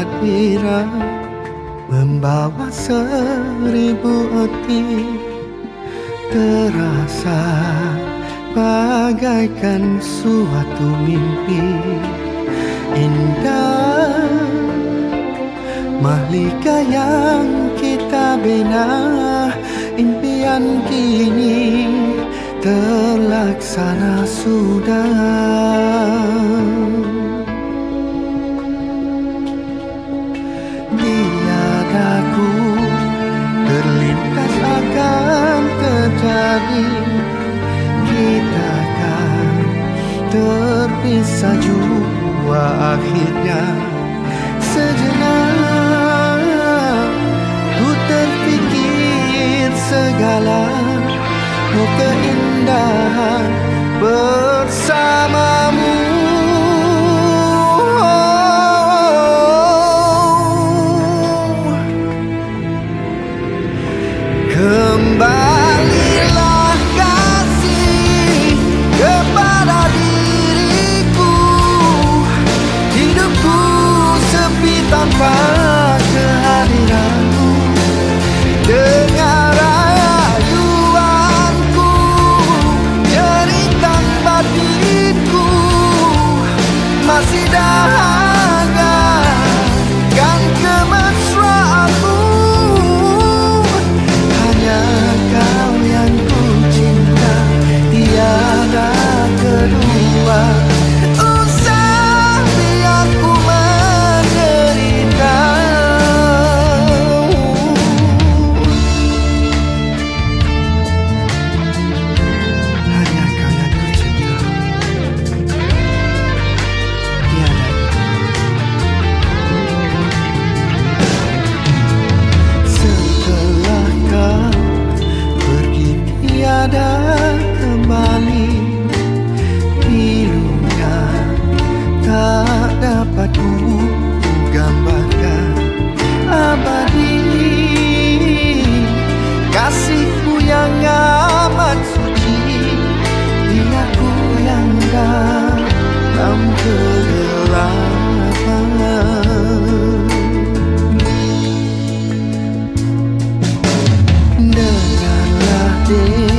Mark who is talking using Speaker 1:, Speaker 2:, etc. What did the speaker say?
Speaker 1: hangat bira membawa 1000 otik, terasa bagaikan suatu mimpi indah. Mahlika yang kita bina, impian kini terlaksana sudah. Tiadaku terlintas akan terjadi, kita kan terpisah jua akhirnya. Sejenak ku terfikir segala keindahan bersamamu. Kembalilah kasih kepada diriku, hidupku sepi tanpa kehadiranmu. Dengar rayuanku, jeritan batinku, masih dahaga kan kemesraanmu. Hanya kau yang ku cinta, tiada kedua. Usah biar ku menderita. Hanya kau yang ku cinta, tiada kedua. Setelah kau pergi tiada kembali, pilunya tak dapat ku gambarkan. Abadi kasihku yang amat suci, biar ku yang dalam kegelapan. Dengarlah